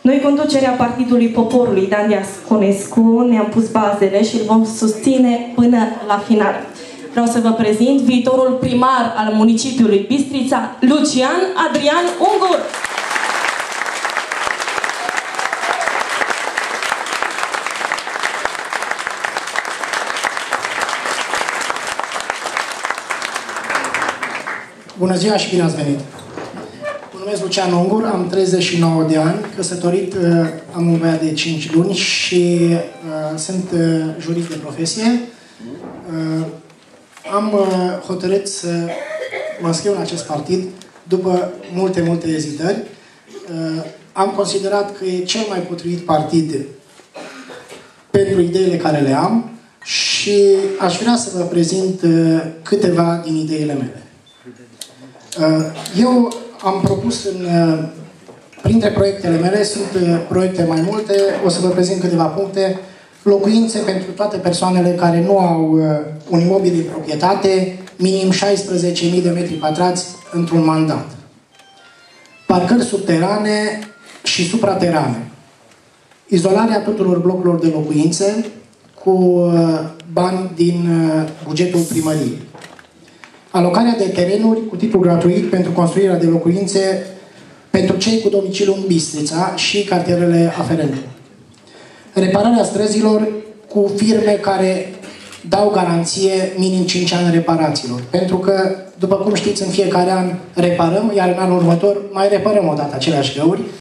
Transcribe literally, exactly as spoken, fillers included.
Noi, conducerea Partidului Poporului Dan Diaconescu, ne-am pus bazele și îl vom susține până la final. Vreau să vă prezint viitorul primar al municipiului Bistrița, Lucian Adrian Ungur. Bună ziua și bine ați venit! Mă numesc Lucian Ungur, am treizeci și nouă de ani, căsătorit, am un băiat de cinci luni și uh, sunt uh, jurist de profesie. Uh, am uh, hotărât să mă înscriu în acest partid după multe, multe ezitări. Uh, am considerat că e cel mai potrivit partid pentru ideile care le am și aș vrea să vă prezint uh, câteva din ideile mele. Eu am propus, în, printre proiectele mele, sunt proiecte mai multe, o să vă prezint câteva puncte. Locuințe pentru toate persoanele care nu au un imobil de proprietate, minim șaisprezece mii de metri pătrați într-un mandat. Parcări subterane și supraterane. Izolarea tuturor blocurilor de locuințe cu bani din bugetul primăriei. Alocarea de terenuri cu titlu gratuit pentru construirea de locuințe pentru cei cu domiciliu în Bistrița și cartierele aferente. Repararea străzilor cu firme care dau garanție minim cinci ani reparațiilor. Pentru că, după cum știți, în fiecare an reparăm, iar în anul următor mai reparăm o dată aceleași găuri.